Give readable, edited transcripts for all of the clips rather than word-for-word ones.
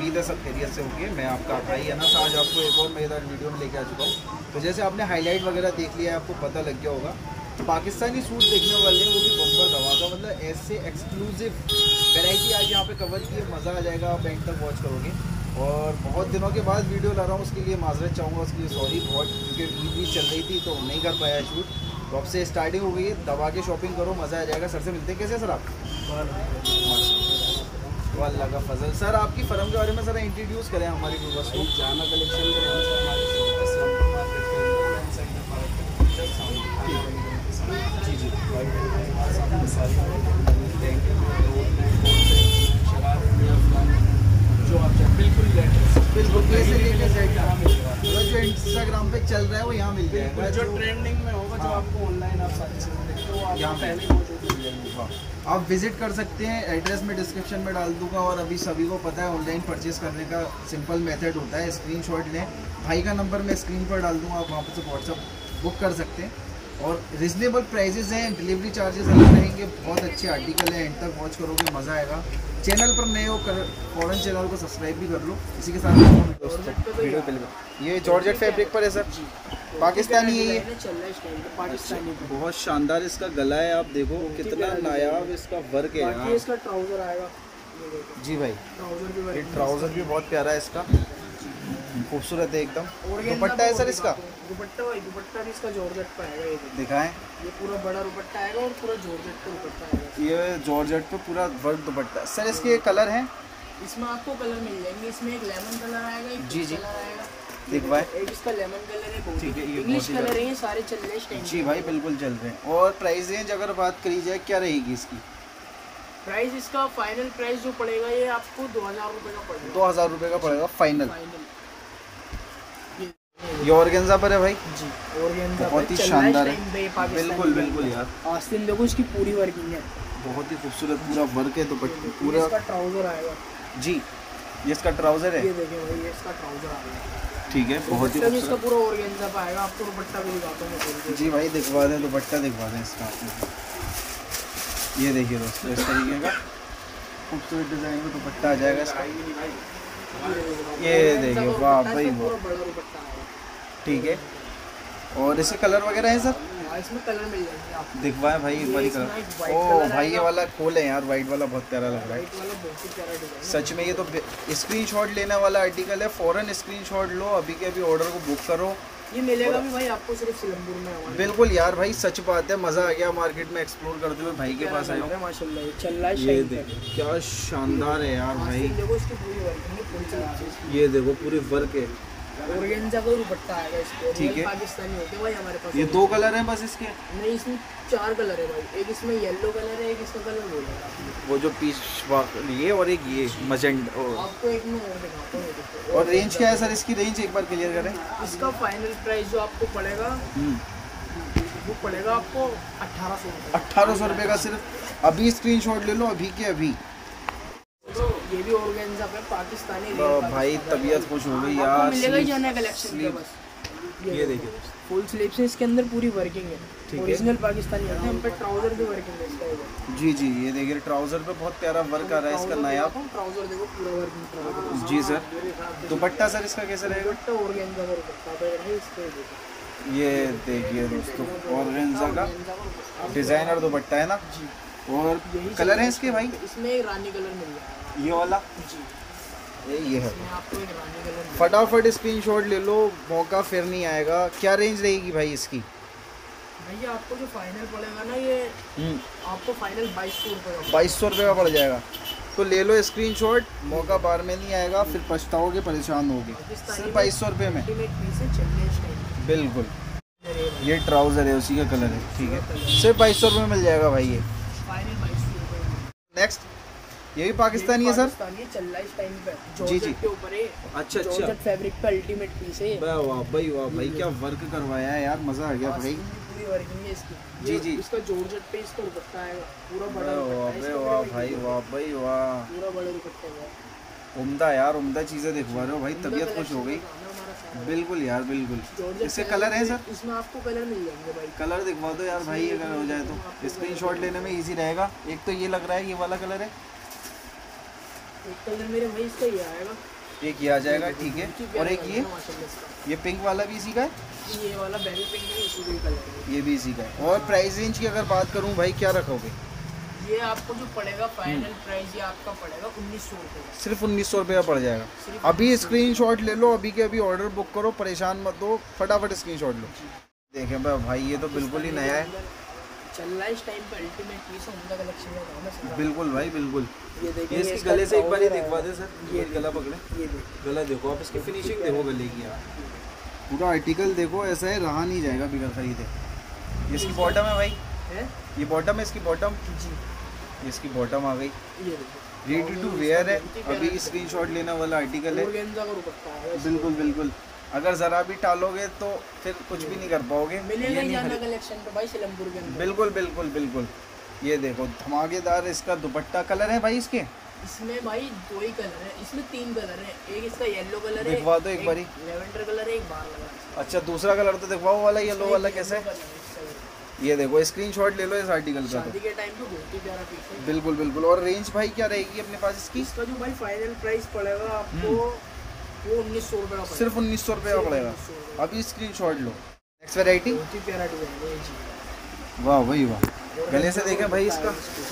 उम्मीद है सब खैरियत से होगी। मैं आपका भाई है ना, आज आपको एक और मज़ेदार वीडियो में लेके आ चुका हूँ। तो जैसे आपने हाईलाइट वगैरह देख लिया है, आपको पता लग गया होगा, तो पाकिस्तानी सूट देखने वाले हैं, वो भी बम्पर धमाका, मतलब ऐसे एक्सक्लूसिव वैरायटी आज यहाँ पे कवर की है, मज़ा आ जाएगा। आप एंड तक वॉच करोगे। और बहुत दिनों के बाद वीडियो ला रहा हूँ, उसके लिए माजरत चाहूँगा, उसके लिए सॉरी बहुत, क्योंकि ईद भी चल रही थी तो नहीं कर पाया शूट। तो अब से स्टार्टिंग हो गई है, दबा के शॉपिंग करो, मज़ा आ जाएगा। सर से मिलते हैं, कैसे सर आप? अल्लाह का फजल। सर आपकी फर्म के बारे में सर इंट्रोड्यूस करें हमारे व्यूअर्स को। जाना कलेक्शन के नाम से हमारी शॉप है, जी जी जो आप बिल्कुल बिल्कुल कैसे लेके जो इंस्टाग्राम पे चल रहा है वो यहाँ मिल जाएगा। जो ट्रेंडिंग में होगा, जो आपको ऑनलाइन आप सारी चीज़ें देखते हो, आप यहाँ पहले मौजूद मिल जाएंगे। आप विजिट कर सकते हैं, एड्रेस में डिस्क्रिप्शन में डाल दूंगा। और अभी सभी को पता है ऑनलाइन परचेज़ करने का सिंपल मेथड होता है, स्क्रीनशॉट लें, भाई का नंबर मैं स्क्रीन पर डाल दूंगा, आप वहाँ पर से व्हाट्सअप बुक कर सकते हैं। और रिजनेबल प्राइजेज़ हैं, डिलीवरी चार्जेस अलग रहेंगे, बहुत अच्छे आर्टिकल हैं, एंड तक वॉच करोगे, मज़ा आएगा। चैनल पर नए हो फौरन चैनल को सब्सक्राइब भी कर लो। इसी के साथ वीडियो बिल्कुल ये जॉर्जेट फैब्रिक पर है सर, पाकिस्तानी है ये, पाकिस्तानी बहुत शानदार इसका गला है, आप देखो कितना नायाब इसका वर्क है यहाँ। इसका ट्राउजर आएगा जी भाई, ये ट्राउजर भी बहुत प्यारा है इसका, खूबसूरत है एकदम। दुपट्टा है सर इसका? दुपट्टा भाई, दुपट्टा भी इसका जॉर्जेट पे आएगा, ये दिखाएं। ये पूरा बड़ा दुपट्टा आएगा और पूरा जॉर्जेट पे दुपट्टा आएगा। ये जॉर्जेट पे पूरा वर्क दुपट्टा। सर इसके कलर हैं? इसमें आपको कलर मिल जाएंगे, इसमें एक लेमन कलर आएगा, एक जी जी कलर आएगा, दिखवाएं। एक इसका लेमन कलर है, ठीक है, ये इंग्लिश कलर है, ये सारे चल रहे हैं जी भाई, बिल्कुल चल रहे हैं। और प्राइस रेंज अगर बात करी जाए क्या रहेगी इसकी? प्राइस इसका फाइनल प्राइस जो पड़ेगा ये आपको 2000 रुपये का पड़ेगा। 2000 रुपये का पड़ेगा फाइनल। ये ऑर्गेन्जा पर है भाई जी, ऑर्गेन्जा बहुत ही शानदार है, बिल्कुल बिल्कुल यार। आस्तीन देखो, इसकी पूरी वर्किंग है, बहुत ही खूबसूरत पूरा वर्क है दुपट्टे पूरा। इसका ट्राउजर आएगा जी, ये इसका ट्राउजर है, ये देखिए भाई, ये इसका ट्राउजर आएगा, ठीक है, बहुत ही इसका पूरा ऑर्गेन्जा पे आएगा। आपको दुपट्टा भी दिखाता हूं जी भाई, दिखवा दें दुपट्टा, दिखवा दें इसका आपको। ये देखिए दोस्तों, इस तरीके का खूबसूरत डिजाइन में दुपट्टा आ जाएगा इसका। ये देखिए, वाह भाई वाह, ठीक है। और इसके कलर वगैरह है सर? इसमें कलर मिल जाएंगे आपको, दिखवाएं भाई एक बारी कलर। ओ भाई, ये वाला खोले यार, वाइट वाला बहुत प्यारा लग रहा है, वाइट वाला बहुत ही प्यारा डिजाइन सच में। ये तो स्क्रीनशॉट लेने वाला आर्टिकल है, फौरन स्क्रीनशॉट लो, अभी के अभी ऑर्डर को बुक करो। ये मिलेगा भी भाई आपको सिर्फ सिलंबूर में हमारे। बिल्कुल यार भाई, सच बात है, मज़ा आ गया मार्केट में एक्सप्लोर करते हुए। भाई के पास आया हूँ, माशाल्लाह, ये चल रहा है, ये देखो क्या शानदार है यार भाई। देखो इसकी पूरी वर्किंग है, पूरी ये देखो पूरी वर्क है, ऑर्गेन्जा का दुपट्टा आएगा इसके, ठीक है। पाकिस्तानी होते हैं भाई हमारे पास। ये 2 कलर हैं बस इसके? नहीं, इसमें 4 कलर है भाई, एक इसमें येलो कलर है, एक इसका कलर बोलेगा वो जो पीच ये, और एक ये मजेंट। आपको एक में और दिखाता हूं। और रेंज क्या है सर इसकी? रेंज एक बार क्लियर करें। इसका फाइनल प्राइस जो आपको पड़ेगा वो पड़ेगा आपको 1800 रुपये। 1800 रुपये का सिर्फ। अभी स्क्रीनशॉट ले लो, अभी के अभी। ये भी ऑर्गेन्जा पे पाकिस्तानी भाई तबीयत खुश हो गई यार। मिलेगा ही जाना कलेक्शन पे बस। ये देखिए फुल स्लीव से इसके अंदर पूरी वर्किंग है, ओरिजिनल पाकिस्तानी है। हम पे ट्राउजर भी वर्किंग है इसका। जी जी, ये देखिए ट्राउजर पे बहुत प्यारा वर्क आ रहा है इसका नया। ट्राउजर देखो पूरा वर्किंग। जी सर। दुपट्टा सर इसका कैसा रहेगा? दुपट्टा ऑर्गेन्जा का दुपट्टा है इसके। ये देखिए दोस्तों, ऑर्गेन्जा का डिजाइनर दुपट्टा है ना। और कलर है इसके भाई? इसमें रानी कलर मिल जाएगा, ये वाला जी, ये है। आपको एक रानी कलर फटाफट स्क्रीनशॉट ले लो, मौका फिर नहीं आएगा। क्या रेंज रहेगी भाई इसकी? भैया आपको जो फाइनल पड़ेगा ना, ये आपको फाइनल 2200 रुपये का 2200 रुपये का पड़ जाएगा। तो ले लो स्क्रीनशॉट, मौका बार में नहीं आएगा, फिर पछताओगे, परेशान होगे। सिर्फ 2200 रुपये में बिल्कुल। ये ट्राउज़र है, उसी का कलर है, ठीक है, सिर्फ 2200 रुपये में मिल जाएगा भाई ये। नेक्स्ट, ये भी पाकिस्तानी है सर? चल रहा है इस टाइम पे, जी जी, के ऊपर है। अच्छा अच्छा, जॉर्जेट फैब्रिक का अल्टीमेट पीस है। वाह भाई वाह भाई, क्या वर्क करवाया है यार, मज़ा आ गया भाई। पूरी वर्किंग है इसकी। जी जी, इसका जॉर्जेट पे इसका दुपट्टा आएगा पूरा बड़ा। वाह भाई वाह भाई वाह, पूरा बड़ा दुपट्टा है। उम्दा यार, उम्दा चीज़ें दिखवा रहे हो भाई, तबीयत खुश हो गई। बिल्कुल यार बिल्कुल। इससे कलर है सर? इसमें आपको कलर मिल जाएंगे भाई। कलर दिखवा दो यार भाई, अगर हो जाए तो स्क्रीनशॉट लेने में इजी रहेगा। एक तो ये लग रहा है, ये वाला कलर है। एक कलर मेरे भाई इसका ये आएगा, एक ये आ जाएगा, ठीक है। और एक ये पिंक वाला भी इसी का है, ये वाला बेबी पिंक है, इसी का कलर है, ये भी इसी का है। और प्राइस रेंज की अगर बात करूं भाई, क्या रखोगे? ये आपको जो पड़ेगा फाइनल प्राइस ये आपका पड़ेगा 1900 रुपये। सिर्फ 1900 रुपये का पड़ जाएगा। अभी स्क्रीनशॉट ले लो, अभी के अभी ऑर्डर बुक करो, परेशान मत हो, फटाफट स्क्रीनशॉट लो। देखें भाई ये तो बिल्कुल ही नया है, चल रहा है इस टाइम पे अल्टीमेट पीस उनका कलेक्शन है। बिल्कुल भाई बिल्कुल। ये देखिए ये इसके गले से एक बार ही दिखवा दे सर, ये गला पकड़े, ये देखिए गला देखो आप, इसकी फिनिशिंग देखो गले की यार, पूरा आर्टिकल देखो, ऐसा है रहा नहीं जाएगा बिगर खरीदे। ये इसकी बॉटम है भाई, ये बॉटम है इसकी, बॉटम जी, इसकी बॉटम आ गई, ये देखिए रेडी टू वेयर है। अभी स्क्रीनशॉट लेने वाला आर्टिकल है, ऑर्गेन्जा का दुपट्टा है, बिल्कुल बिल्कुल। अगर ज़रा भी टालोगे तो फिर कुछ भी नहीं कर पाओगे, मिलेगा ही जाना कलेक्शन पे भाई सिलमपुर के अंदर। बिल्कुल बिल्कुल बिल्कुल। ये देखो धमाकेदार इसका दुपट्टा, कलर है भाई इसके, इसमें भाई 2 ही कलर है, इसमें 3 कलर है, एक इसका येलो कलर है, दिखवा दो एक बारी। लेवेंडर कलर है, एक बार लगा। अच्छा दूसरा कलर तो दिखवाओ, वाला येलो वाला कैसा है? ये देखो स्क्रीनशॉट ले लो इस आर्टिकल का, शादी के टाइम पे बहुत ही प्यारा पीस है। बिल्कुल बिल्कुल। और रेंज भाई क्या रहेगी अपने पास इसकी? इसका जो भाई फाइनल प्राइस पड़ेगा आपको वो 1900 रुपये का, सिर्फ 1900 रुपये का पड़ेगा। अभी स्क्रीनशॉट लो। नेक्स्ट वैरायटी, बहुत ही प्यारा डिजाइन है जी। वाह भाई वाह, गले से देखें भाई इसका,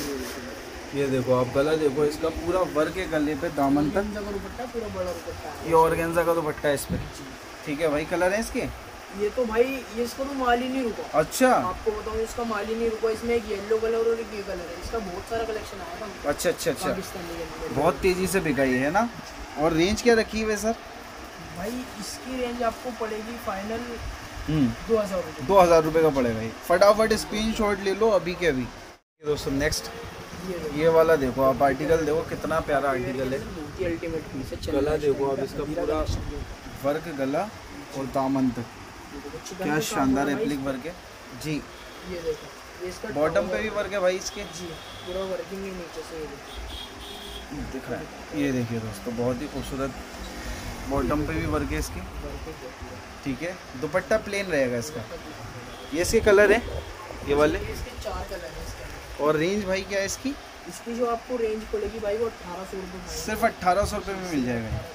ये देखो आप गला देखो इसका, पूरा वर्क है गले पे, दामन तक दुपट्टा पूरा बड़ा दुपट्टा है, ये ऑर्गेन्जा का दुपट्टा है इस पे, ठीक है भाई। कलर है इसके, ये तो भाई ये इसका तो माल ही नहीं रुका। अच्छा आपको बताऊँ इसका माल ही नहीं रुका, इसमें एक येलो कलर और एक ये कलर है, इसका बहुत सारा कलेक्शन आया था। अच्छा अच्छा अच्छा, पाकिस्तानी के अंदर बहुत तेज़ी से बिकाई है ना। और रेंज क्या रखी हुई है सर? भाई इसकी रेंज आपको पड़ेगी फाइनल 2000 रुपये। 2000 रुपये का पड़ेगा ये। फटाफट स्क्रीनशॉट ले लो अभी के अभी। दोस्तों नेक्स्ट ये वाला देखो आप, आर्टिकल देखो कितना प्यारा आर्टिकल है, बहुत ही अल्टीमेट पीस है। गला देखो आप इसका, पूरा वर्क गला और दामन तक, क्या शानदार एप्लिक वर्क है जी। ये देखो ये इसका बॉटम पे भी वर्क है भाई इसके जी, पूरा वर्किंग है नीचे से, ये दिख रहा है। ये देखिए दोस्तों बहुत ही खूबसूरत, बॉटम पे भी वर्क है इसकी, ठीक है। दुपट्टा प्लेन रहेगा इसका। ये इसके कलर है ये वाले, इसके 4 कलर हैं इसके अंदर। और रेंज भाई क्या है इसकी? इसकी जो आपको रेंज पड़ेगी भाई वो 1800 रुपये, सिर्फ 1800 रुपये में मिल जाएगा ये।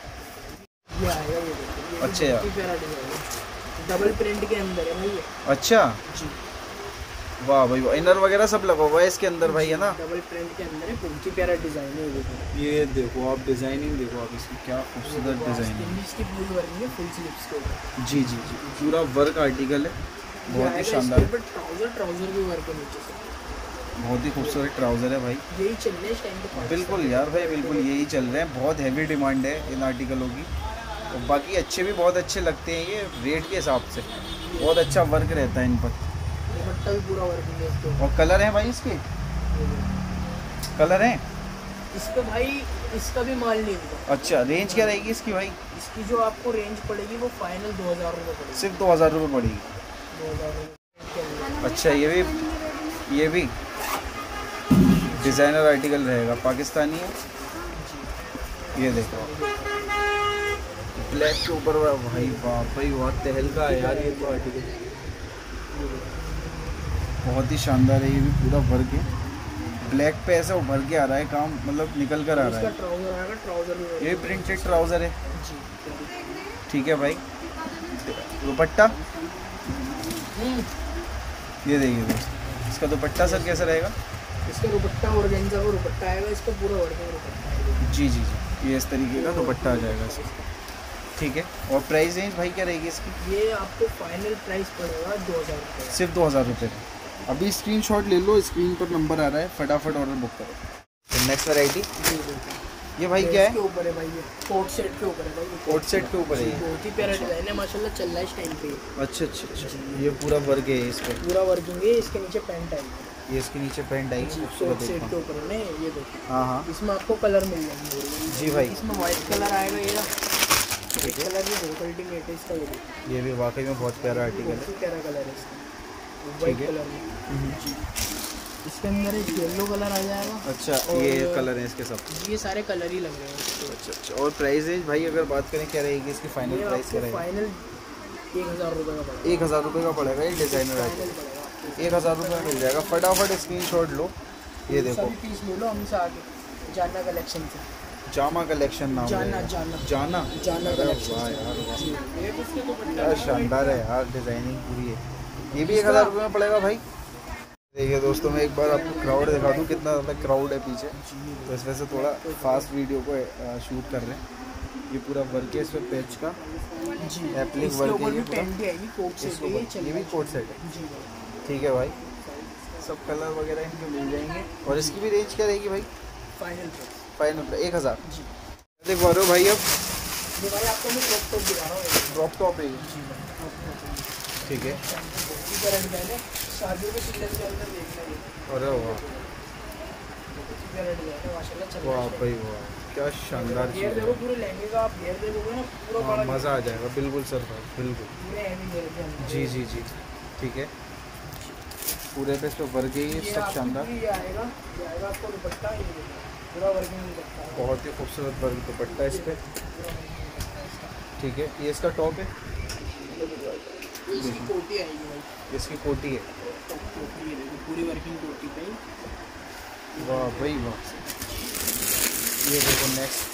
ये आएगा, ये देखो अच्छा यार, प्यारा डिजाइन है, डबल प्रिंट के अंदर है भाई ये। अच्छा जी, वाह भाई वाह, इनर वगैरह सब लगा हुआ है इसके अंदर भाई, है ना। डबल प्रिंट के अंदर है, बहुत ही प्यारा डिजाइन है। ये देखो, ये देखो आप डिजाइनिंग देखो आप इसकी, क्या खूबसूरत डिजाइन है। इसकी पूरी वर्किंग है फुल स्लीव्स के ऊपर। जी जी जी, पूरा वर्क आर्टिकल है, बहुत ही शानदार, ट्राउजर भी वर्क है नीचे से, बहुत ही खूबसूरत ट्राउजर है भाई। यही चल रहा है इस टाइम पे। बिल्कुल यार भाई बिल्कुल यही चल रहे हैं, बहुत हैवी डिमांड है इन आर्टिकलों की। और बाकी अच्छे भी बहुत अच्छे लगते हैं ये, रेट के हिसाब से बहुत अच्छा वर्क रहता है इन पर। दुपट्टा भी पूरा वर्किंग है इसके ऊपर। और कलर है भाई इसके, कलर है इस पे भाई, इसका भी माल नहीं होगा। अच्छा रेंज क्या रहेगी इसकी भाई? इसकी जो आपको रेंज पड़ेगी वो फाइनल 2000 रुपये पड़ेगी, सिर्फ 2000 रुपये पड़ेगी। 2000 रुपये। अच्छा ये भी डिज़ाइनर आर्टिकल रहेगा, पाकिस्तानी है। ये देखो ब्लैक के ऊपर भाई, वाह भाई वाह, तहलका है यार ये तो आर्टिकल, बहुत ही शानदार है। ये भी पूरा वर्क है, ब्लैक पे ऐसा उभर के आ रहा है काम, मतलब निकल कर आ रहा है। ट्राउजर आएगा, ट्राउजर भी ये प्रिंटेड ट्राउज़र है, जी, ठीक है भाई। दुपट्टा ये देखिए दोस्त, इसका दुपट्टा सर कैसा रहेगा? इसका दुपट्टा ऑर्गेन्जा का दुपट्टा आएगा, इसका पूरा वर्किंग दुपट्टा आएगा। जी जी जी, ये इस तरीके का दुपट्टा आ जाएगा इसका, ठीक है। और प्राइस रेंज भाई क्या रहेगी इसकी? ये आपको फाइनल प्राइस पड़ेगा 2000 रुपये, सिर्फ 2000 रुपये। अभी स्क्रीनशॉट ले लो, स्क्रीन पर नंबर आ रहा है, फटाफट ऑर्डर बुक करो। तो नेक्स्ट वैरायटी ये भाई क्या है? ऊपर है भाई, ये कोट सेट के ऊपर है भाई, कोट सेट के ऊपर है ये। बहुत ही प्यारा डिजाइन है माशाल्लाह, चल रहा है इस टाइम पे। अच्छा अच्छा अच्छा, ये पूरा वर्क है इस पर, पूरा वर्किंग है। इसके नीचे पैंट आएगी, ये इसके नीचे पैंट आएगी, कोट सेट के ऊपर है ना, ये देखो। हाँ हाँ इसमें आपको कलर मिल जाएंगे जी भाई। इसमें व्हाइट कलर आएगा, ये कलर भी बहुत अल्टीमेट है इसका। ये भी वाकई में बहुत प्यारा आर्टिकल बहुत है, ही प्यारा कलर है इसका, व्हाइट कलर में जी। इसके अंदर एक येलो कलर आ जाएगा। अच्छा ये कलर है इसके सब? ये सारे कलर ही लग रहे हैं। अच्छा अच्छा, और प्राइस रेंज भाई अगर बात करें क्या रहेगी इसकी? फाइनल प्राइस क्या रहेगा? फाइनल 1000 रुपये का पड़ेगा। 1000 रुपये का पड़ेगा ये डिज़ाइनर आर्टिकल, 1000 रुपये में मिल जाएगा। फटाफट स्क्रीनशॉट लो, ये देखो सभी पीस ले लो हमसे आगे जाना कलेक्शन से। जामा कलेक्शन नाम जाना है। जाना जाना जाना अरे कलेक्शन। वाह यार वाह। जी ये उसके दुपट्टे क्या शानदार है यार, डिजाइनिंग पूरी है। ये भी 1000 रुपये में पड़ेगा भाई। देखिए दोस्तों, मैं एक बार आपको क्राउड दिखा दूँ, कितना ज़्यादा क्राउड है पीछे। तो इस वजह से थोड़ा फास्ट वीडियो को शूट कर रहे हैं। ये पूरा वर्क है इसमें पैच का, जी एप्लिक इसके वर्क ऊपर है भी ये पूरा। पेंट आएगी, कोट से इसके ऊपर ये भी कोट सेट है। जी ठीक है भाई, सब कलर वगैरह इनके मिल जाएंगे। और इसकी भी रेंज क्या रहेगी भाई? Final price final 1000। जी। देख पा रहे हो भाई, अब ये भाई आपको मैं क्रॉप टॉप दिखा रहा हूँ। ड्रॉप टॉप है ये। जी ठीक है। शादियों के सीजन के अंदर देखना है। अरे वाह वाह भाई वाह, क्या शानदार चीज़ घेर है। देखो पूरे लहंगे का, आप घेर देखोगे ना पूरा हाँ, बड़ा मज़ा आ जाएगा। बिल्कुल सर भाई, बिल्कुल। पूरे हैवी घेर के अंदर। जी जी जी, ठीक है। पूरे पे इस पर वर्क है, ये ये सब आपको शानदार। ये आएगा आपको दुपट्टा, ये देखो, पूरा वर्किंग दुपट्टा है। बहुत ही खूबसूरत वर्क दुपट्टा इस पर। ठीक है, ये इसका टॉप है, इसकी कोटी आएगी भाई, इसकी कोटी है। कोटी ये देखो पूरी वर्किंग कोटी पे ही। वाह भाई वाह। ये देखो नेक्स्ट,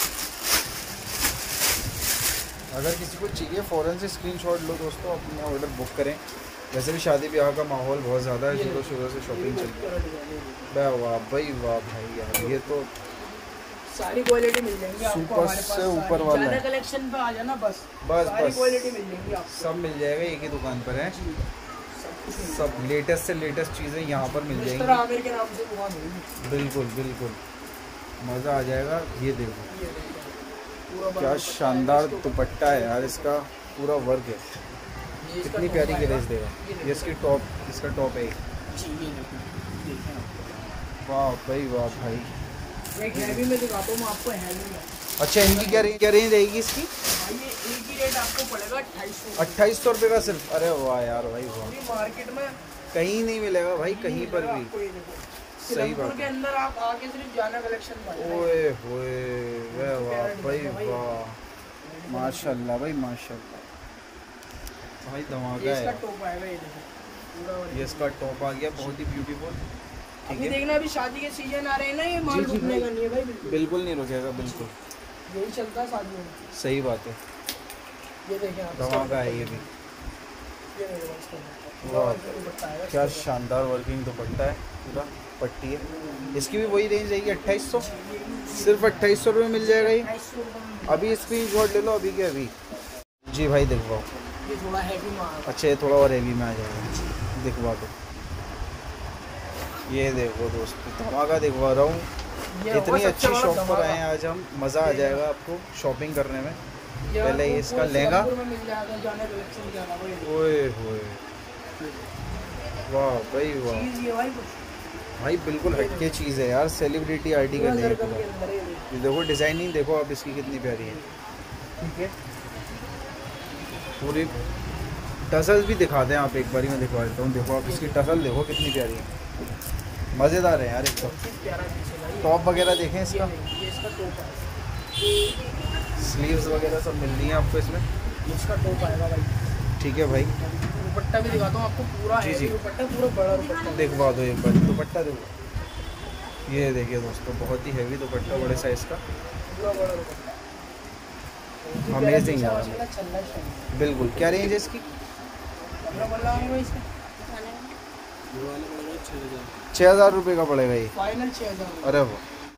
अगर किसी को चाहिए फ़ौरन से स्क्रीनशॉट लो दोस्तों, अपना ऑर्डर बुक करें। वैसे भी शादी ब्याह का माहौल बहुत ज़्यादा है, शुरू से शॉपिंग चल रही है। वाह भाई वाह भाई यार, ये तो सारी क्वालिटी मिल जाएंगी आपको सुपर हमारे पास। से ऊपर वाला है। ज़्यादा कलेक्शन पे आ जाना बस बस सारी बस क्वालिटी मिल जाएंगी आपको। सब मिल जाएगा, एक ही दुकान पर है। सब लेटेस्ट से लेटेस्ट चीज़ें यहाँ पर मिल मिस्टर जाएंगी। आमिर के नाम से दुकान होगी। बिल्कुल बिल्कुल, मज़ा आ जाएगा। ये देखो ये देखो पूरा बड़ा क्या दुपट्टा शानदार है, दुपट्टा है यार, इसका पूरा वर्क है। ये इसका कितनी टॉप प्यारी आएगा। ग्लेज देगा। ये इसकी टॉप, इसका टॉप है। जी ये देखो, देखें आप। वाह भाई वाह भाई। एक हैवी में दिखाता हूँ मैं आपको, हैवी में अच्छा, इनकी क्या रेंज रहेगी इसकी? भाई ये एक ही रेट आपको पड़ेगा 2800। 2800 रुपये का सिर्फ। अरे वाह यार भाई वाह, पूरी मार्केट में कहीं नहीं मिलेगा भाई, कहीं पर भी। आपको ये देखो, सही सिलमपुर बात के है। अंदर आप आके सिर्फ जाना कलेक्शन पाएंगे। ओए होए, वाह भाई वाह, माशाल्लाह भाई माशाल्लाह भाई, ये धमाका इसका है। टॉप आएगा, ये देखो पूरा ये इसका टॉप आ गया, बहुत ही ब्यूटीफुल। ठीक अभी है, देखना, अभी शादी के सीजन आ रहे हैं ना, ये माल जी, जी, रुकने भाई। का नहीं है भाई, बिल्कुल बिल्कुल नहीं रुकेगा, बिल्कुल यही चलता है शादियों में। सही बात है। ये देखें आप, धमाका है ये भी। ये देखो इसका वाह, दुपट्टा आएगा। क्या शानदार वर्किंग दुपट्टा है, पूरा पट्टी है। इसकी भी वही रेंज रहेगी 2800, सिर्फ 2800 रुपये मिल जाएगा ये। 2800 रुपये में। अभी स्क्रीनशॉट ले लो, अभी के अभी। जी भाई दिखवाओ। ये थोड़ा हैवी में आएगा। अच्छा, ये थोड़ा और हैवी में आ जाएगा, दिखवा दो। ये देखो दोस्तों, धमाका दिखवा रहा हूँ। ये होगा इतनी सबसे अच्छी बड़ा शॉप पर धमाका। आए हैं आज हम, मज़ा आ जाएगा आपको शॉपिंग करने में। ये पहले आपको ये इसका पूरे लहंगा। सिलमपुर में मिल जाएगा, जाने कलेक्शन के अलावा। ये देखो, ओए होए, वाह भाई वाह चीज़ ये भाई कुछ भाई, बिल्कुल हटके चीज़ है यार, सेलिब्रिटी आर्टिकल है ये जरकन पूरा। के अंदर है, ये देखो। ये देखो डिज़ाइनिंग, देखो आप इसकी कितनी प्यारी है। ठीक है, पूरी टसल भी दिखा दें आप, एक बारी मैं दिखवा देता हूँ। देखो आप इसकी टसल देखो कितनी प्यारी है, मज़ेदार है यार एकदम। प्यारा पीस है भाई। टॉप वगैरह देखें इसका, ये इसका टॉप आएगा। स्लीव्स वगैरह सब मिल रही हैं आपको इसमें। ये इसका टॉप आएगा भाई। ठीक है भाई, दुपट्टा भी दिखाता हूँ आपको, पूरा जी, हैवी जी। दुपट्टा, पूरा बड़ा दुपट्टा। दिखवा दो एक बार दुपट्टा, देखो ये देखिए दोस्तों, बहुत ही हैवी दुपट्टा, बड़े साइज़ का। पूरा बड़ा दुपट्टा। अमेजिंग यार, चल रहा है। बिल्कुल। क्या रेंज है इसकी? 6,000 6000 रुपये का पड़ेगा ये। फाइनल 6,000। अरे वाह,